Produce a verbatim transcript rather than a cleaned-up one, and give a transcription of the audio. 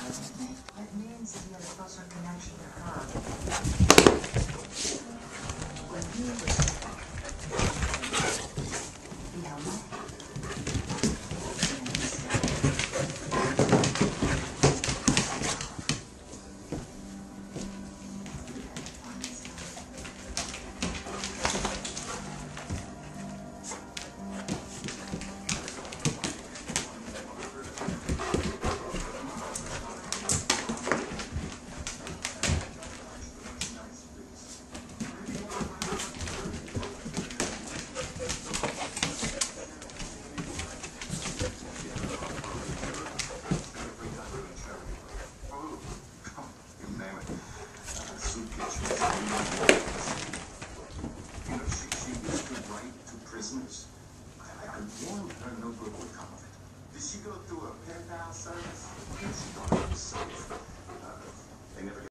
It means he had a closer connection to her. When he was the helmet. Prisoners. I, I warned her no good would come of it. Did she go through a pen pal service? She thought it was safe. Uh, they never